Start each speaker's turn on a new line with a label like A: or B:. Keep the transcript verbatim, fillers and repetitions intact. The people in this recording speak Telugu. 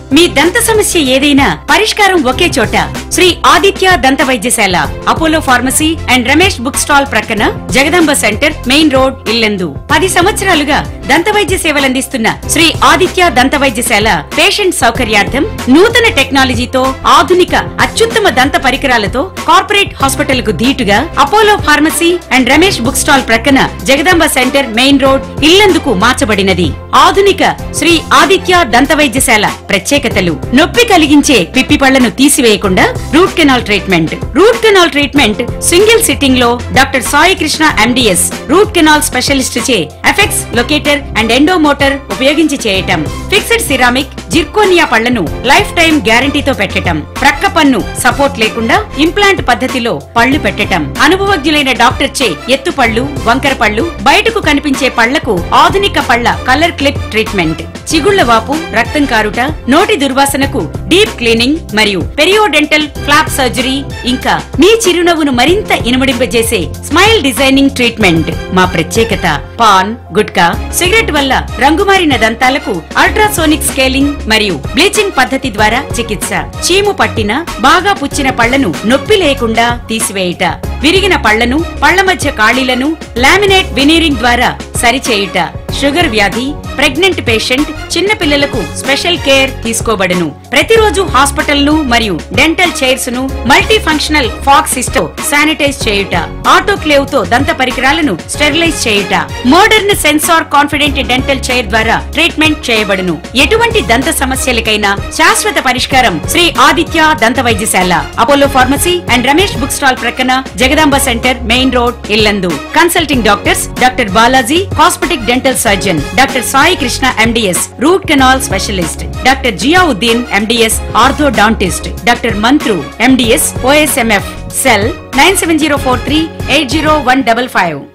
A: మీ దంత సమస్య ఏదైనా పరిష్కారం ఒకే చోట. శ్రీ ఆదిత్య దంత వైద్యశాల, Apollo pharmacy and Ramesh book stall ప్రక్కన, Jagadamba centre, main road, Yellandu. పది సంవత్సరాలుగా దంత వైద్య సేవలందిస్తున్న శ్రీ ఆదిత్య దంత వైద్యశాల పేషెంట్ సౌకర్యార్థం నూతన టెక్నాలజీతో, ఆధునిక అత్యుత్తమ దంత పరికరాలతో కార్పొరేట్ హాస్పిటల్ కు ధీటుగా Apollo pharmacy and Ramesh book stall ప్రక్కన, జగదాంబ సెంటర్, మెయిన్ రోడ్, ఇల్లందుకు మార్చబడినది. ఆధునిక శ్రీ ఆదిత్య దంత వైద్యశాల ప్రత్యేకతలు: నొప్పి కలిగించే పిప్పి పళ్లను తీసివేయకుండా root canal treatment. Root canal treatment single sitting లో doctor Sai Krishna MDS root canal specialist చే ఎఫెక్స్, లొకేటర్ అండ్ ఎండోమోటర్ ఉపయోగించి చేయటం. ఫిక్స్డ్ సిరామిక్, జిర్కోనియా పళ్లను లైఫ్ టైం గ్యారంటీతో పెట్టటం. ప్రక్క పన్ను సపోర్ట్ లేకుండా ఇంప్లాంట్ పద్ధతిలో పళ్లు పెట్టటం. అనుభవజ్ఞులైన డాక్టర్ చే ఎత్తు పళ్లు, వంకర పళ్లు, బయటకు కనిపించే పళ్లకు ఆధునిక పళ్ల కలర్ క్లిప్ ట్రీట్మెంట్. చిగుళ్ల వాపు, రక్తం కారుట, నోటి దుర్వాసనకు డీప్ క్లీనింగ్ మరియు పెరియోడెంటల్ ఫ్లాప్ సర్జరీ. ఇంకా మీ చిరునవ్వును మరింత ఇనుమడింపజేసే స్మైల్ డిజైనింగ్ ట్రీట్మెంట్ మా ప్రత్యేకత. పాన్, గుట్కా, సిగరెట్ వల్ల రంగుమారిన దంతాలకు అల్ట్రాసోనిక్ స్కేలింగ్ మరియు బ్లీచింగ్ పద్ధతి ద్వారా చికిత్స. చీము పట్టిన, బాగా పుచ్చిన పళ్లను నొప్పి లేకుండా తీసివేయుట. విరిగిన పళ్లను, పళ్ల మధ్య ఖాళీలను లామినేట్ వినీరింగ్ ద్వారా సరిచేయుట. షుగర్ వ్యాధి, ప్రెగ్నెంట్ పేషెంట్, చిన్న పిల్లలకు స్పెషల్ కేర్ తీసుకోబడును. ప్రతిరోజు హాస్పిటల్ మరియు డెంటల్ చైర్స్ ను multi functional fog system sanitize చేయుట. ఆటోక్లేవ్ తో దంత పరికరాలను స్టెరిలైజ్ చేయుట. Modern sensor confident dental chair ద్వారా ట్రీట్మెంట్ చేయబడును. ఎటువంటి దంత సమస్యలకైనా శాశ్వత పరిష్కారం శ్రీ ఆదిత్య దంత వైద్యశాల, Apollo pharmacy and Ramesh book stall ప్రక్కన, Jagadamba centre, main road, Yellandu. Consulting doctors doctor Balaji, cosmetic dental surgeon, doctor Sai Krishna MDS root canal specialist, doctor Ziauddin MDS orthodontist, doctor Mantru MDS OSMF. Cell nine seven zero four three eight zero one double five.